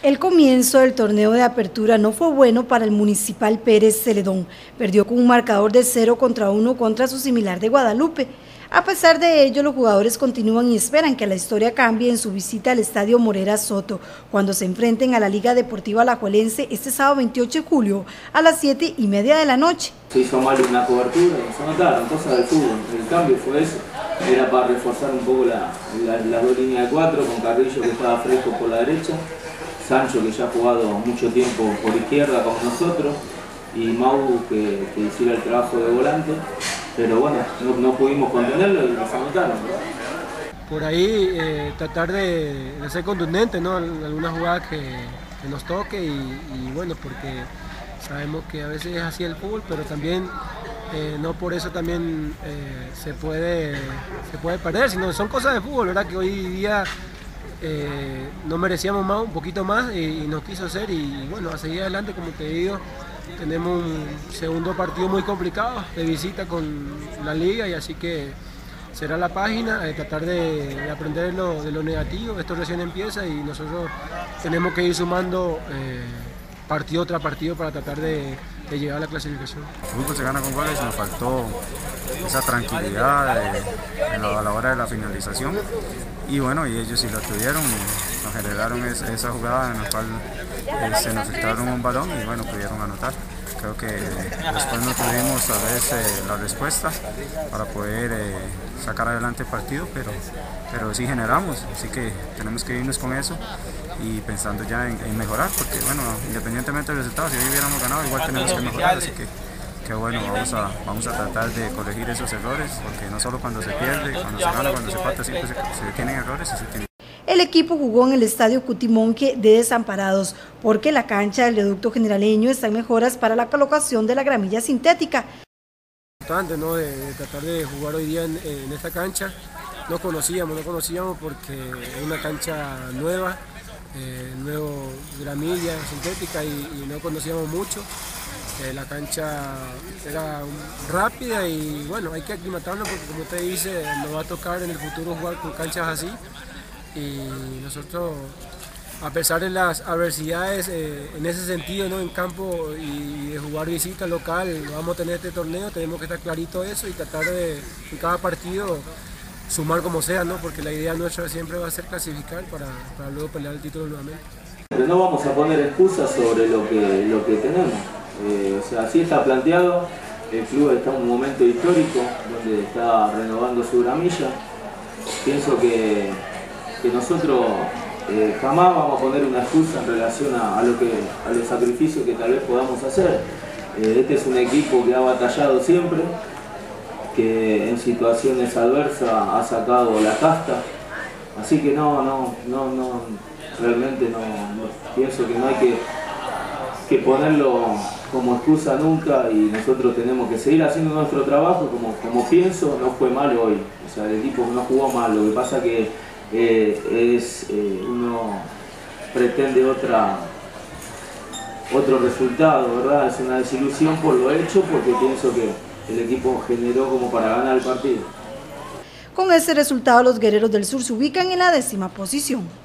El comienzo del torneo de apertura no fue bueno para el Municipal Pérez Celedón. Perdió con un marcador de 0-1 contra su similar de Guadalupe. A pesar de ello, los jugadores continúan y esperan que la historia cambie en su visita al Estadio Morera Soto, cuando se enfrenten a la Liga Deportiva Alajuelense este sábado 28 de julio a las 7:30 de la noche. Se hizo mal una cobertura, se anotaron cosas del fútbol. El cambio fue eso, era para reforzar un poco las dos líneas de cuatro, con Carrillo que estaba fresco por la derecha, Sancho que ya ha jugado mucho tiempo por izquierda como nosotros, y Mau que hiciera el trabajo de volante, pero bueno, no pudimos contenerlo y nos anotaron, ¿verdad? Por ahí tratar de ser contundente, ¿no? Algunas jugadas que nos toque y bueno, porque sabemos que a veces es así el fútbol, pero también no por eso también se puede perder, sino son cosas de fútbol, ¿verdad? Que hoy día no merecíamos más, un poquito más y nos quiso hacer y bueno, a seguir adelante, como te digo, tenemos un segundo partido muy complicado de visita con la liga y así que será la página, tratar de aprender de lo negativo. Esto recién empieza y nosotros tenemos que ir sumando partido tras partido para tratar de llegar a la clasificación. El fútbol se gana con goles, nos faltó esa tranquilidad a la hora de la finalización y bueno, y ellos sí lo tuvieron y nos generaron esa jugada en la cual se nos filtraron un balón y bueno, pudieron anotar. Creo que después no tuvimos a veces la respuesta para poder sacar adelante el partido, pero sí generamos, así que tenemos que irnos con eso y pensando ya en mejorar, porque bueno, independientemente del resultado, si hoy hubiéramos ganado, igual tenemos que mejorar, así que bueno, vamos a tratar de corregir esos errores, porque no solo cuando se pierde, cuando se gana, cuando se empata, siempre se tienen errores y se tienen. El equipo jugó en el Estadio Cutimonque de Desamparados, porque la cancha del Reducto Generaleño está en mejoras para la colocación de la gramilla sintética. Importante, ¿no? de tratar de jugar hoy día en esta cancha. No conocíamos porque es una cancha nueva, nuevo gramilla sintética y no conocíamos mucho. La cancha era rápida y bueno, hay que aclimatarnos porque como usted dice, nos va a tocar en el futuro jugar con canchas así. Y nosotros, a pesar de las adversidades en ese sentido, ¿no? En campo y de jugar visita local, vamos a tener este torneo, tenemos que estar clarito eso y tratar de en cada partido sumar como sea, ¿no? Porque la idea nuestra siempre va a ser clasificar para luego pelear el título nuevamente. Pero no vamos a poner excusas sobre lo que tenemos, o sea, así está planteado, el club está en un momento histórico donde está renovando su gramilla, pienso que nosotros jamás vamos a poner una excusa en relación a los sacrificios que tal vez podamos hacer. Este es un equipo que ha batallado siempre, que en situaciones adversas ha sacado la casta, así que realmente no pienso que no hay que ponerlo como excusa nunca y nosotros tenemos que seguir haciendo nuestro trabajo como pienso, no fue malo hoy, o sea, el equipo no jugó mal, lo que pasa que uno pretende otro resultado, ¿verdad? Es una desilusión por lo hecho, porque pienso que el equipo generó como para ganar el partido. Con ese resultado, los Guerreros del Sur se ubican en la 10ª posición.